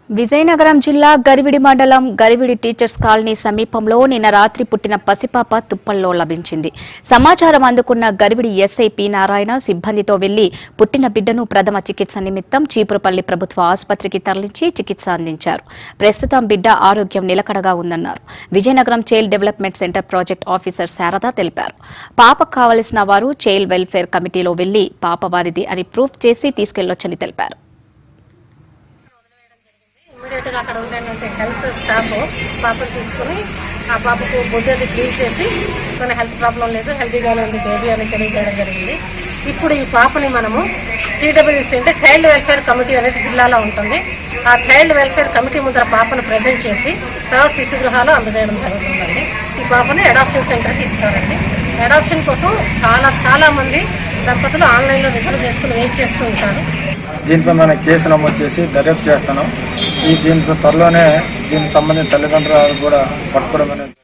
విజయనగరం జిల్లా గరివిడి మండలం Garividi teachers colony సమీపంలో నిన్న రాత్రి పుట్టిన పసిపాప తుప్పల్లో లభించింది. సమాచారం అందుకున్న గరివిడి ఎస్ఐ పి నారాయణ సిబ్బందితో వెళ్లి పుట్టిన బిడ్డను ప్రథమ చికిత్స నిమిత్తం చీపురుపల్లి ప్రభుత్వ ఆసుపత్రికి తరలించి చికిత్స అందించారు. ప్రస్తుతం బిడ్డ ఆరోగ్యం నిలకడగా ఉందన్నారు. Vizianagaram child development centre project officer Sharada తెలిపారు. పాపకు కావలసిన వారు చైల్డ్ వెల్ఫేర్ కమిటీలో వెళ్లి పాప వారిది అని ప్రూఫ్ చేసి తీసుకెళ్లొచ్చని తెలిపారు. ఇమీడియట్గా అక్కడ ఉండేటువంటి హెల్త్ స్టాఫ్ పాపను తీసుకుని ఆ పాపకు బొడ్డు క్లీన్ చేసి కొన్ని హెల్త్ ప్రాబ్లం లేదు, హెల్తీగానే ఉంది బేబీ అని తెలియజేయడం జరిగింది. ఇప్పుడు ఈ పాపని మనము సిడబ్ల్యూసి అంటే చైల్డ్ వెల్ఫేర్ కమిటీ అనేది జిల్లాలో ఉంటుంది. ఆ చైల్డ్ వెల్ఫేర్ కమిటీ ముందర పాపను ప్రజెంట్ చేసి తర్వాత శిశు గృహాలు అందజేయడం జరుగుతుందండి. ఈ పాపని అడాప్షన్ సెంటర్కి ఇస్తారండి. అడాప్షన్ కోసం చాలా మంది దంపతులు ఆన్లైన్లో రిజర్వ్ చేసుకుని వెయిట్ చేస్తూ ఉంటారు. దీనిపై మనం కేసు నమోదు చేసి దర్యాప్తు చేస్తున్నాం. దీంతో త్వరలోనే దీనికి సంబంధించిన తల్లిదండ్రులు కూడా పట్టుకోవడం అనేది